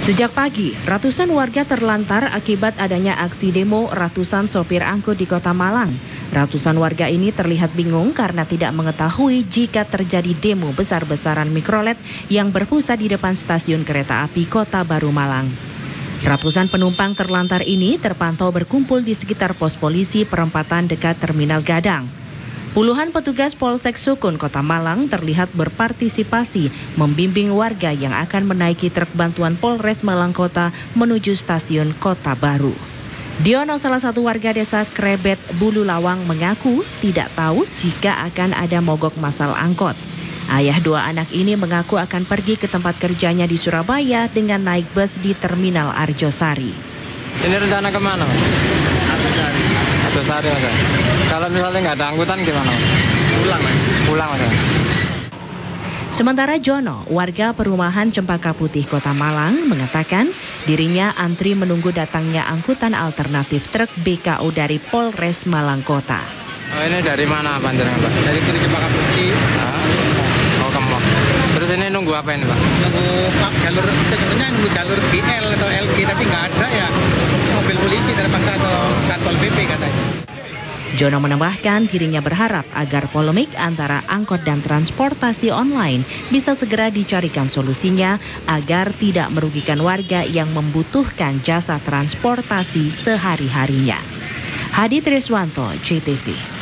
Sejak pagi, ratusan warga terlantar akibat adanya aksi demo ratusan sopir angkut di Kota Malang. Ratusan warga ini terlihat bingung karena tidak mengetahui jika terjadi demo besar-besaran mikrolet yang berpusat di depan stasiun kereta api Kota Baru Malang. Ratusan penumpang terlantar ini terpantau berkumpul di sekitar pos polisi perempatan dekat Terminal Gadang. Puluhan petugas Polsek Sukun Kota Malang terlihat berpartisipasi membimbing warga yang akan menaiki truk bantuan Polres Malang Kota menuju stasiun Kota Baru. Diono, salah satu warga desa Krebet, Bulu Lawang, mengaku tidak tahu jika akan ada mogok masal angkot. Ayah dua anak ini mengaku akan pergi ke tempat kerjanya di Surabaya dengan naik bus di Terminal Arjosari. Ini rencana kemana, Mas? Arjosari, Mas. Kalau misalnya nggak ada angkutan gimana? Pulang, Mas. Sementara Jono, warga perumahan Cempaka Putih Kota Malang, mengatakan dirinya antri menunggu datangnya angkutan alternatif truk BKU dari Polres Malang Kota. Oh, ini dari mana panjenengan, Pak? Dari Cempaka Putih. Oh, Kemok. Terus ini nunggu apa ini, Pak? Nunggu jalur, sebenarnya nunggu jalur BL atau LG, tapi nggak ada ya mobil polisi terpaksa atau Satpol PP katanya. Jono menambahkan dirinya berharap agar polemik antara angkot dan transportasi online bisa segera dicarikan solusinya agar tidak merugikan warga yang membutuhkan jasa transportasi sehari-harinya. Hadi Triswanto, JTV.